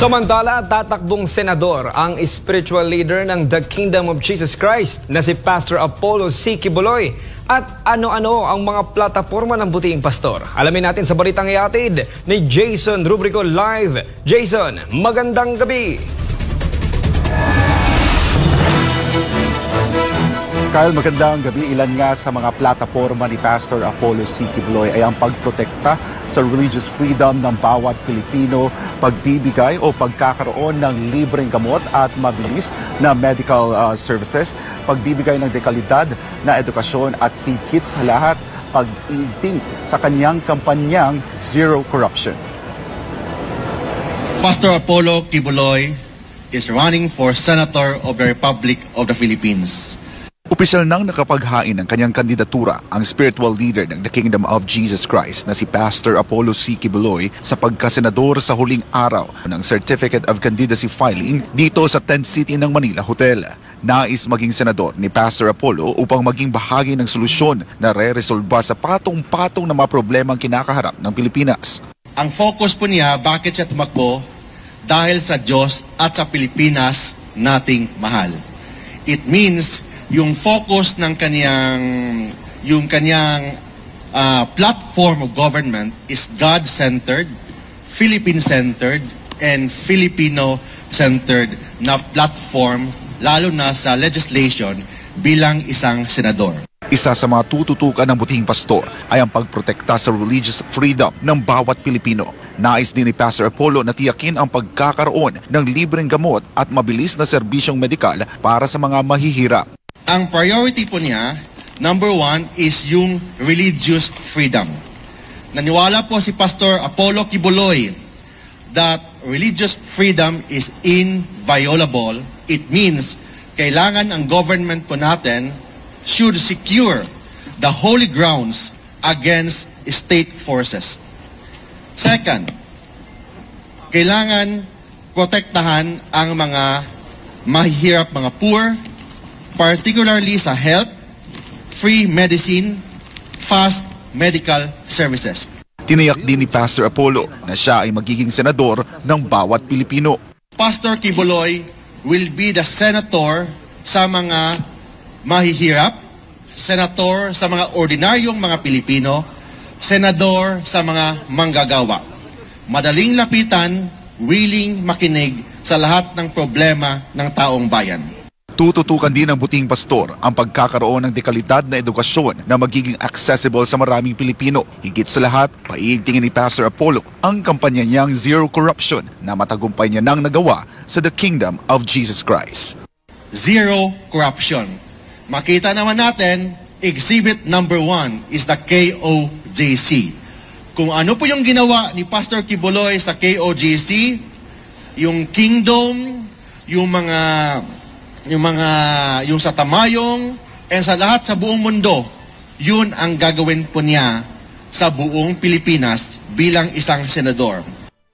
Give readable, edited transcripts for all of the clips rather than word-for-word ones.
Samantala, tatakbong senador ang spiritual leader ng The Kingdom of Jesus Christ na si Pastor Apollo C. Quiboloy. At ano-ano ang mga plataforma ng butiing pastor? Alamin natin sa balitang ihatid ni Jason Rubrico live. Jason, magandang gabi! Kyle, magandang gabi. Ilan nga sa mga plataforma ni Pastor Apollo C. Quiboloy ay ang pagprotekta sa religious freedom ng bawat Pilipino, pagbibigay o pagkakaroon ng libreng gamot at mabilis na medical services, pagbibigay ng dekalidad na edukasyon at higit sa lahat, pag-iigting sa kanyang kampanyang Zero Corruption. Pastor Apollo Quiboloy is running for Senator of the Republic of the Philippines. Opisyal nang nakapaghain ng kanyang kandidatura ang spiritual leader ng The Kingdom of Jesus Christ na si Pastor Apollo C. Quiboloy sa pagkasenador sa huling araw ng Certificate of Candidacy filing dito sa Tent City ng Manila Hotel. Nais maging senador ni Pastor Apollo upang maging bahagi ng solusyon na re-resolba sa patong-patong na mga problemang kinakaharap ng Pilipinas. Ang focus po niya, bakit siya tumakbo? Dahil sa Diyos at sa Pilipinas nating mahal. It means yung focus ng kanyang platform of government is God-centered, Philippine-centered, and Filipino-centered na platform, lalo na sa legislation bilang isang senador. Isa sa mga tututukan ng butihing pastor ay ang pagprotekta sa religious freedom ng bawat Pilipino. Nais din ni Pastor Apollo na tiyakin ang pagkakaroon ng libreng gamot at mabilis na serbisyong medikal para sa mga mahihirap. Ang priority po niya, number one, is yung religious freedom. Naniwala po si Pastor Apollo Quiboloy that religious freedom is inviolable. It means kailangan ang government po natin should secure the holy grounds against state forces. Second, kailangan protektahan ang mga mahihirap, mga poor, particularly sa health, free medicine, fast medical services. Tiniyak din ni Pastor Apollo na siya ay magiging senador ng bawat Pilipino. Pastor Quiboloy will be the senator sa mga mahihirap, senator sa mga ordinaryong mga Pilipino, senador sa mga manggagawa. Madaling lapitan, willing makinig sa lahat ng problema ng taong bayan. Tututukan din ng butihing pastor ang pagkakaroon ng dekalidad na edukasyon na magiging accessible sa maraming Pilipino. Higit sa lahat, paiigtingin ni Pastor Apollo ang kampanya niyang Zero Corruption na matagumpay niya nang nagawa sa The Kingdom of Jesus Christ. Zero corruption. Makita naman natin, exhibit number 1 is the KOJC. Kung ano po yung ginawa ni Pastor Quiboloy sa KOJC, yung kingdom, yung sa Tamayong, and sa lahat sa buong mundo, yun ang gagawin po niya sa buong Pilipinas bilang isang senador.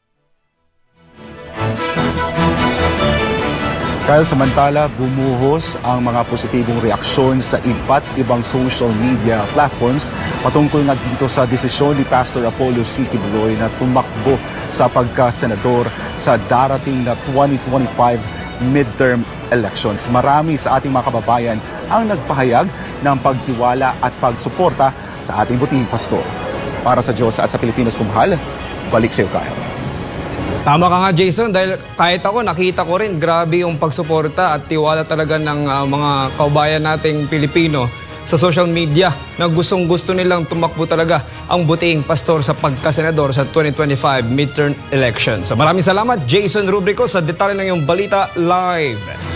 Kaya samantala, bumuhos ang mga positibong reaksyon sa iba't ibang social media platforms patungkol nga dito sa desisyon ni Pastor Apollo C. Quiboloy na tumakbo sa pagka-senador sa darating na 2025 midterm elections. Marami sa ating mga kababayan ang nagpahayag ng pagtiwala at pagsuporta sa ating butihing pastor. Para sa Diyos at sa Pilipinas kumahal, balik sa iyo, Kyle. Tama ka nga, Jason, dahil kahit ako nakita ko rin grabe yung pagsuporta at tiwala talaga ng mga kaubayan nating Pilipino sa social media na gustong-gusto nilang tumakbo talaga ang butihing pastor sa pagkasenador sa 2025 midterm election. So maraming salamat, Jason Rubrico, sa detalye ng iyong balita live.